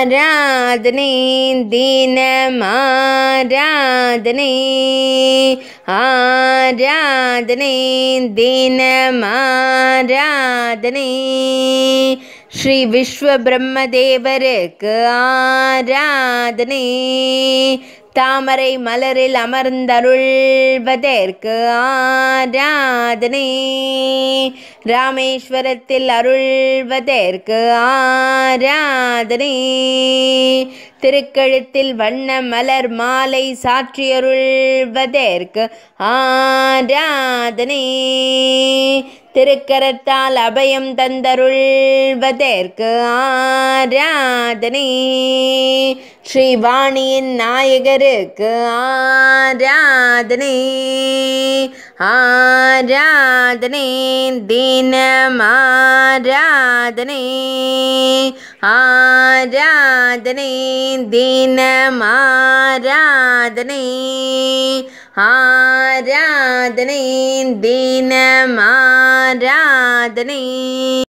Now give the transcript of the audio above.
ஆராதனை தினமாராதனை ஆராதனை தினமாராதனை ஸ்ரீ விஸ்வ பிரம்மதேவருக்கு ஆராதனை தாமரை மலரில் அமர்ந்தருள்வதற்கு ஆராதனை ராமேஸ்வரத்தில் அருள்வதற்கு ஆராதனை திருக்கழுத்தில் வண்ண மலர் மாலை சாற்றியருள்வதற்கு ஆராதனை திருக்கரத்தால் அபயம் தந்தருள்வதற்கு ஆராதனை ஸ்ரீவாணியின் நாயகருக்கு ஆராதனை ஆராதனை தினமாராதனை ஆராதனை தினமாராதனை ஆராதனை தினமாராதனை